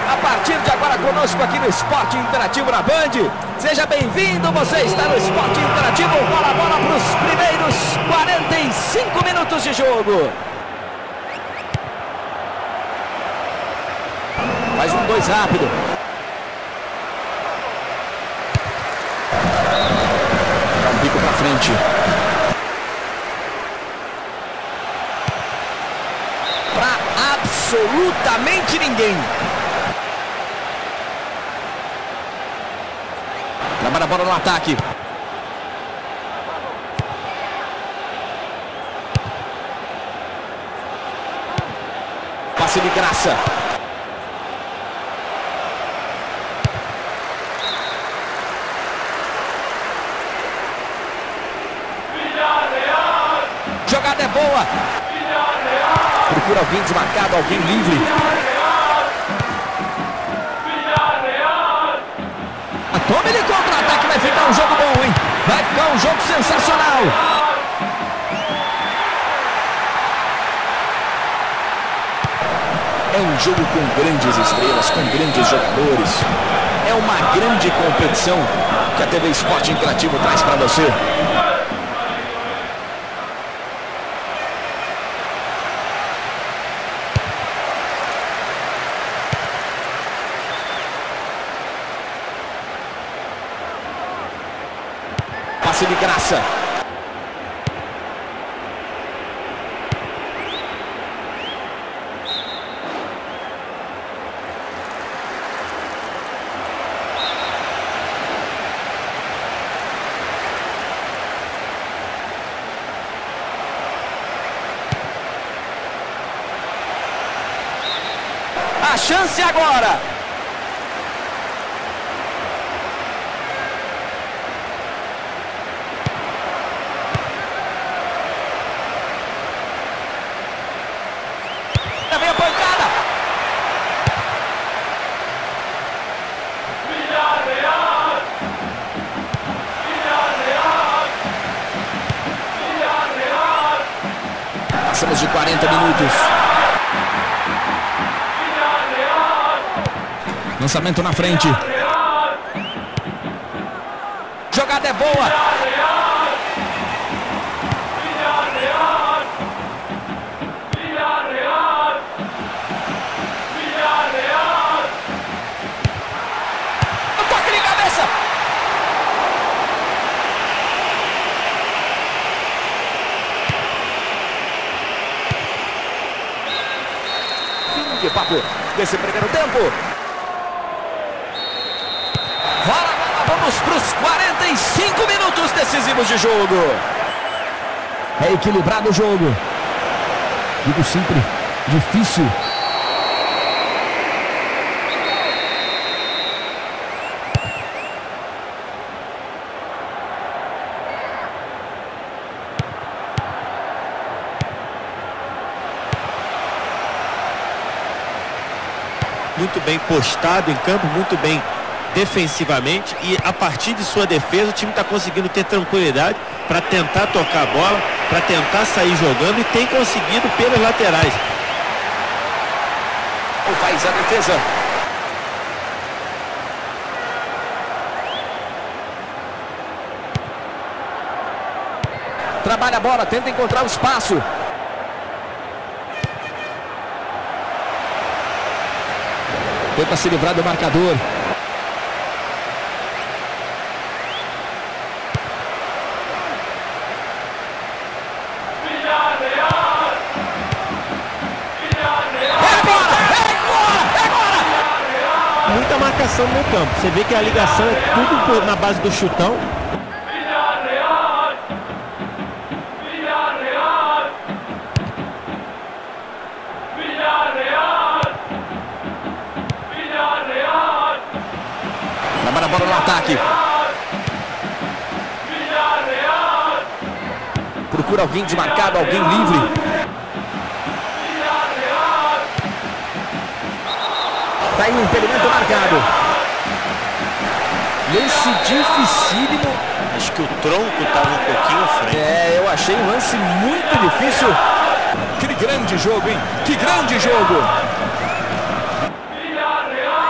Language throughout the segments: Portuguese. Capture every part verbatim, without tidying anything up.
A partir de agora conosco aqui no Esporte Interativo na Band. Seja bem-vindo, você está no Esporte Interativo. Bola a bola para os primeiros quarenta e cinco minutos de jogo. Mais um dois rápido. Dá um bico para frente. Para absolutamente ninguém. Trabalha a bola no ataque. Passe de graça. Jogada é boa. Procura alguém desmarcado, alguém livre. Toma ele contra-ataque, vai ficar um jogo bom, hein? Vai ficar um jogo sensacional. É um jogo com grandes estrelas, com grandes jogadores. É uma grande competição que a T V Esporte Interativo traz para você. Passe de graça. A chance agora. Vem a pancada. Villarreal. Villarreal. Villarreal. Passamos de quarenta minutos. Villarreal. Lançamento na frente. Villarreal. Jogada é boa. De papo desse primeiro tempo. Rola, bola, vamos para os quarenta e cinco minutos decisivos de jogo. É equilibrado o jogo. Digo sempre, difícil. Muito bem postado em campo, muito bem defensivamente, e a partir de sua defesa o time está conseguindo ter tranquilidade para tentar tocar a bola, para tentar sair jogando, e tem conseguido pelas laterais. Ou faz a defesa. Trabalha a bola, tenta encontrar o espaço. Tenta se livrar do marcador. Villarreal. Villarreal. É agora! É agora! É agora! Muita marcação no campo. Você vê que a ligação é tudo na base do chutão. Villarreal. Villarreal. Villarreal. Trabalha a bola no ataque. Procura alguém desmarcado, alguém livre. Tá aí um impedimento marcado. Lance dificílimo. Acho que o tronco estava um pouquinho à frente. É, eu achei um lance muito difícil. Que grande jogo, hein? Que grande jogo! Villarreal.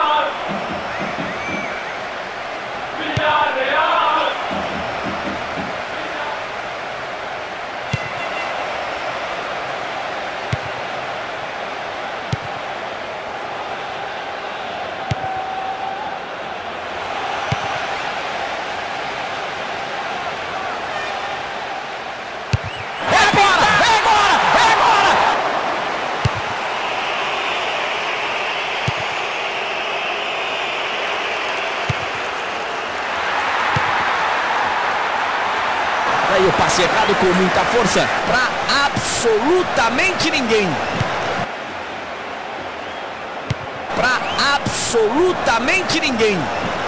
Olha aí o passe errado com muita força para absolutamente ninguém. Para absolutamente ninguém.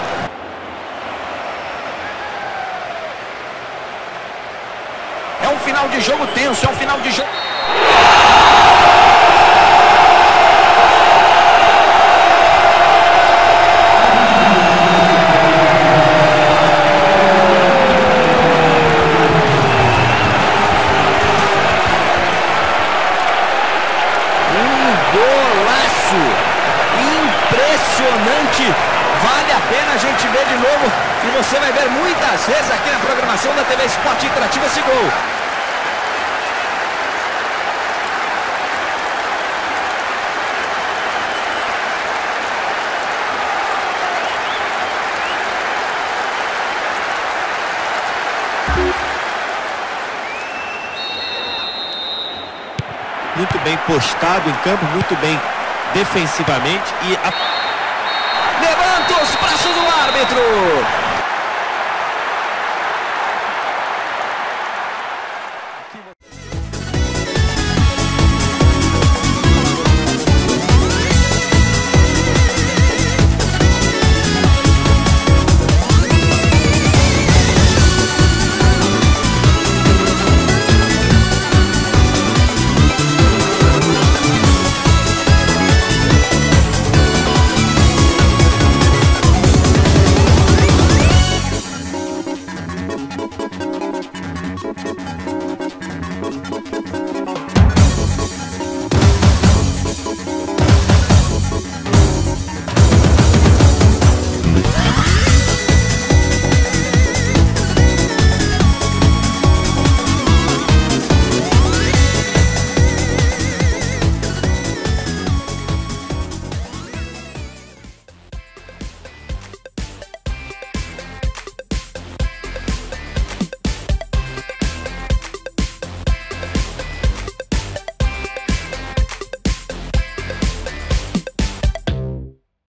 É um final de jogo tenso, é um final de jogo... Impressionante, vale a pena a gente ver de novo e você vai ver muitas vezes aqui na programação da T V Esporte Interativo esse gol. Muito bem postado em campo, muito bem defensivamente e a... levanta os braços do árbitro.